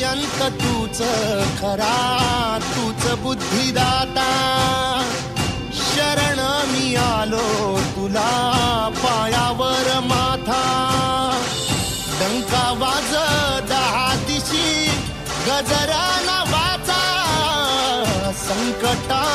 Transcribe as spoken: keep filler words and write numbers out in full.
अंत तूच खरा, तूच बुद्धिदाता. शरण मी आलो तुला, पायावर माथा. डंका वाज दहा दिशी, गजरा नावाचा. संकटा